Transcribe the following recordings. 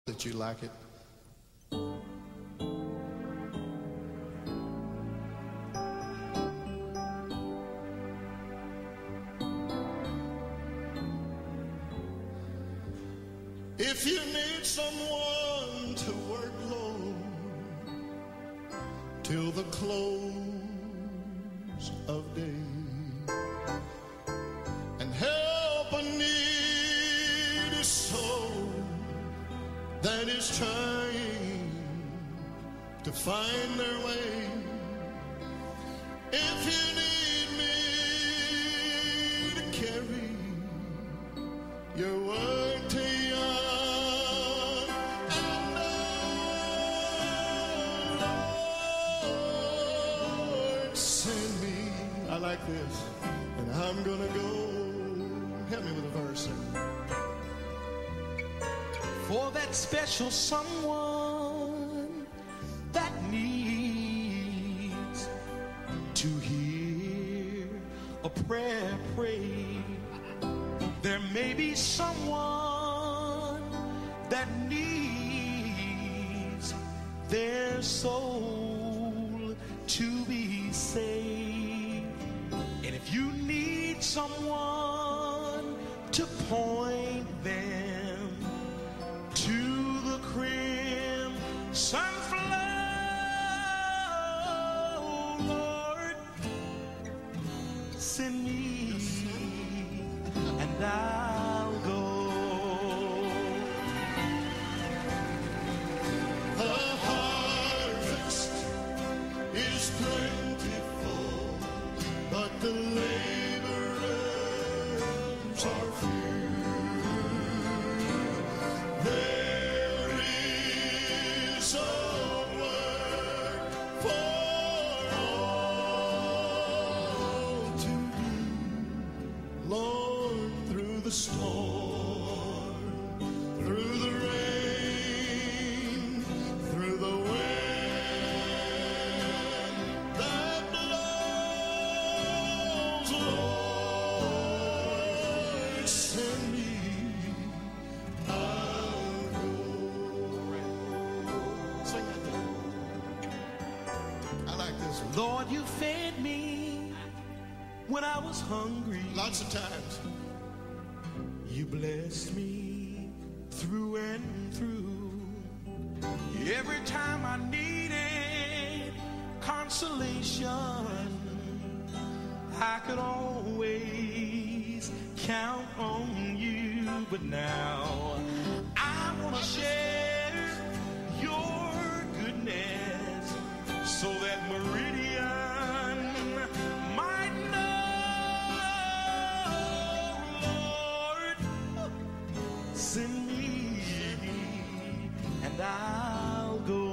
that you like it. If you need someone to work low till the close of day and help a needy soul that is trying to find their way, if you need me to carry your word to young and old, Lord, send me. I like this, and I'm gonna go. Help me with a verse. For that special someone that needs to hear a prayer prayed. There may be someone that needs their soul to be saved. And if you need someone to point them to the crimson flow, Lord, send me and I'll go. The harvest is plentiful, but the laborers are few. There is a work for all to do, Lord, through the storm, through the rain, through the wind that blows, Lord, send me. I'll go. Sing that thing. I like this one. Lord, you fed me when I was hungry. Lots of times. You blessed me through and through. Every time I needed consolation, I could always count on you. But now I want to share your goodness so that Meridian might know, Lord, send me and I'll go.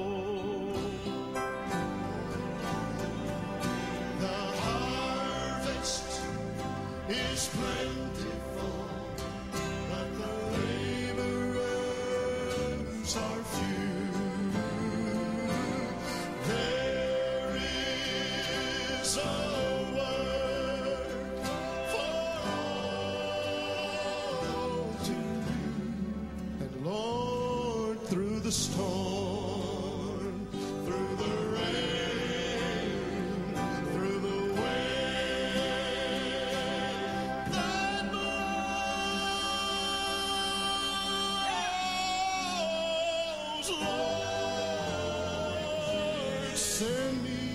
The harvest is plentiful, but the laborers are few. There is a work for all to do, and Lord, through the storm, through the rain, through the wind that blows, Lord, send me.